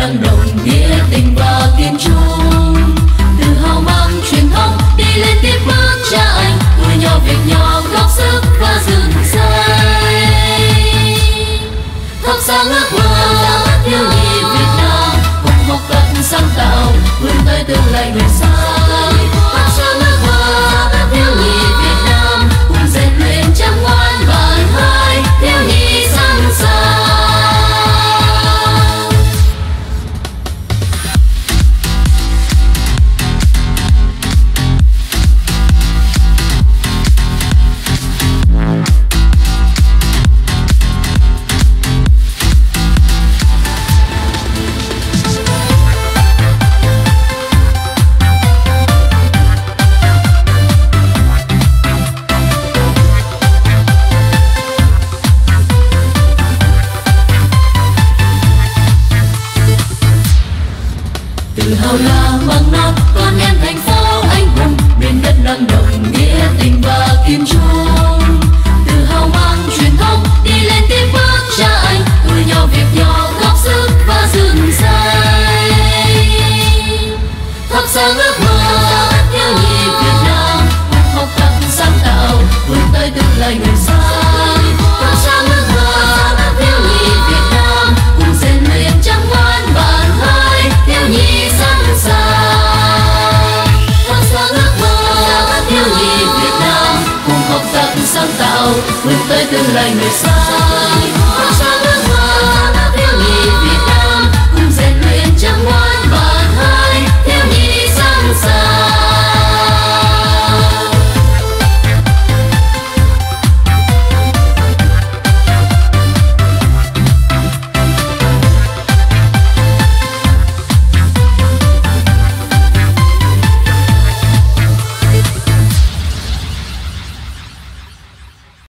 nâng đồng nghĩa tình và kiên trung. Tự hào mang truyền thống đi lên tiếp bước cha anh, tuổi nhỏ việc nhỏ góp sức và dựng xây. Thắp sáng ước mơ thiếu nhi Việt Nam, cùng học tập sáng tạo vươn tới tương lai người sai. Thắp sáng ước mơ thiếu nhi Việt Nam, cùng rèn luyện chăm ngoan bản hai thiếu nhi sẵn sàng. Tự hào là mang non con em thành phố anh hùng, miền đất năng động nghĩa tình và kiên trung. Tự hào mang truyền thống đi lên tiếp bước cha anh, tuổi nhỏ việc nhỏ góp sức và dựng xây. Thắp sáng ước mơ thiếu nhi Việt Nam, cùng học tập sáng tạo vươn tới tương lai người sai. Thắp sáng ước mơ thiếu nhi Việt Nam, cùng rèn luyện chăm ngoan bản hai thiếu nhi sẵn sàng. Thắp sáng ước mơ thiếu nhi Việt Nam, cùng học tập sáng tạo vươn tới tương lai người sai.